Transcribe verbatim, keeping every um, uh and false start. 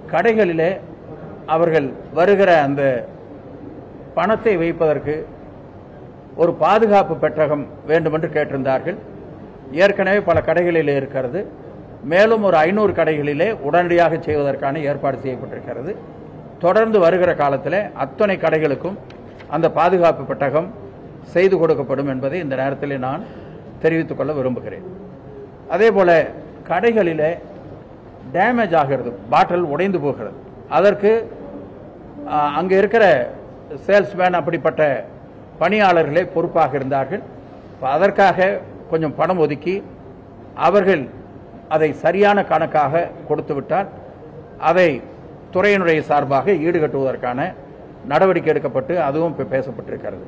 கடைகளிலே அவர்கள் வருகிற அந்த பணத்தை வைப்பதற்கு ஒரு பாதுகாப்பு பெட்டகம் வேண்டும் என்று கேட்டிருந்தார்கள். ஏற்கனவே பல கடைகளிலே இருக்கிறது. மேலும் ஒரு ஐநூறு கடைகளிலே உடனடியாக செய்வதற்கான ஏற்பாடு செய்யப்பட்டிருக்கிறது. தொடர்ந்து வருகிற காலத்தில் அத்தனை கடைகளுக்கும் அந்த பாதுகாப்பு பெட்டகம் செய்து கொடுக்கப்படும் என்பதை இந்த நேரத்தில் நான் தெரிவித்துக் கொள்ள விரும்புகிறேன். அதே போல கடைகளிலே டேமேஜ் ஆகிறது, பாட்டில் உடைந்து போகிறது. அதற்கு அங்கே இருக்கிற சேல்ஸ்மேன் அப்படிப்பட்ட பணியாளர்களே பொறுப்பாக இருந்தார்கள். அதற்காக கொஞ்சம் பணம் ஒதுக்கி அவர்கள் அதை சரியான கணக்காக கொடுத்துவிட்டால் அதை துறையினுடைய சார்பாக ஈடுகட்டுவதற்கான நடவடிக்கை எடுக்கப்பட்டு அதுவும் பேசப்பட்டிருக்கிறது.